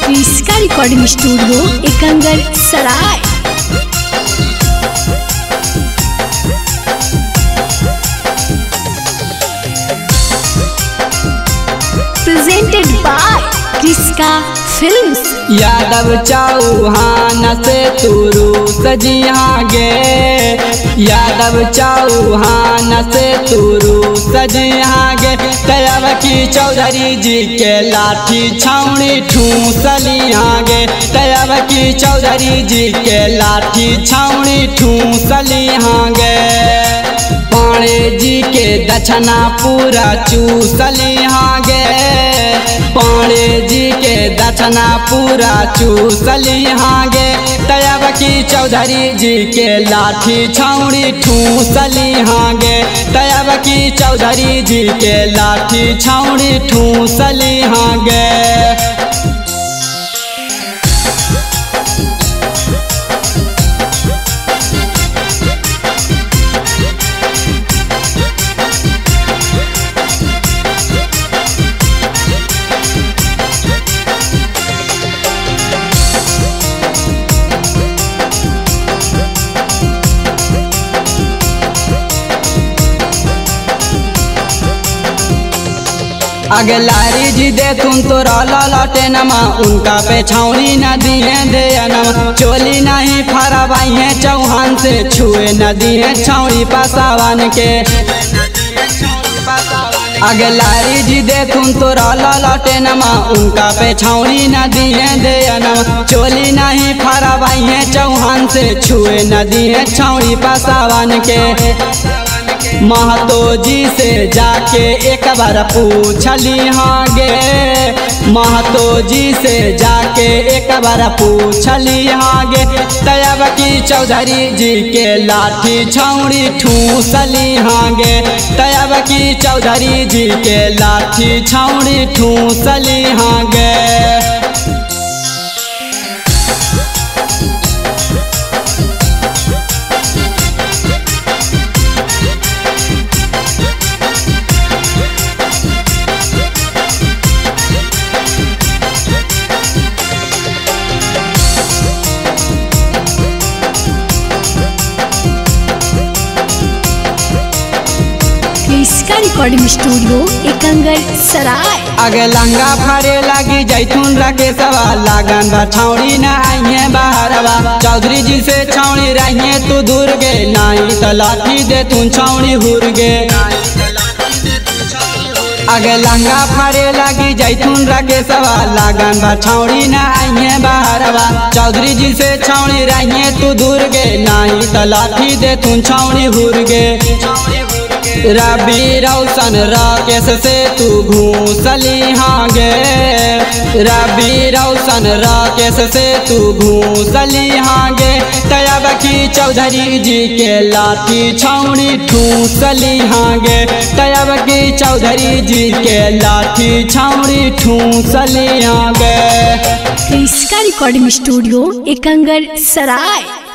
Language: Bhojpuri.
क्रिस्का रिकॉर्डिंग स्टूडियो एकंगर सराय। Presented by Kriska films. Yadav Chauhan से तुरु सजिया गे, यादव चौहान से तुरु सजिया गे। तब की चौधरी जी के लाठी छाउनी ठूसलिया गे, तब की चौधरी जी के लाठी छाउनी ठूसलिया गे। पाणे जी के दक्षिणा पूरा चूसलिया गे, पाणे जी के दक्षिणा पूरा चूसलिया गे। तब की चौधरी जी के लाठी छाउनी ठूसलिया गे, तब की चौधरी जी के लाठी छाउनी ठूसलिया गे। अगलारी जी दे तुम तो लौटे नमा, उनका पे छाउनी न दिए दे नमा। चोली नहीं फरवाई है चौहान से, छुए न दिए छाउनी पासावान के। अगलारी जी दे तुम तो लौटे नमा, उनका पे छाउनी न दिए दे नमा। चोली नहीं फरवाई है चौहान से, छुए न दिए छाउनी पासावान के। महतो जी से जाके एक बार पूछली हाँ गे, महतो जी से जाके एक बार पूछली हाँ गे। तब की चौधरी जी के लाठी छाउनी ठूसली हाँ गे, तब की चौधरी जी के लाठी छाउनी ठूसली हाँ गे। क्रिस्का रिकॉर्डिंग स्टूडियो एकंगर सराय। अगे लंगा फरे लगी जैतून रखे सवा, लागन बा छाउनी न आइए बाहरवा। चौधरी जी से छाउनी रहिए तू दूर गे, नहीं तो लाठी दे तू छाउनी हुर गे। अगे लंगा फरे लगी जैतून रखे सवा, लागन बा छाउनी न आइए बाहरवा। चौधरी जी से छाउनी रहिए तू दूर गे, नहीं तो लाठी दे तू छाउनी हुर गे। रवि रोशन राकेश से तू घूसली हाँ गे, रवि रोशन राकेश से तू घूसली हाँ गे। तब की चौधरी जी के लाठी छाउनी ठूसली हाँ गे, तब की चौधरी जी के लाठी छाउनी ठूसली हाँ गे। क्रिस्का रिकॉर्डिंग स्टूडियो एकंगर सराय।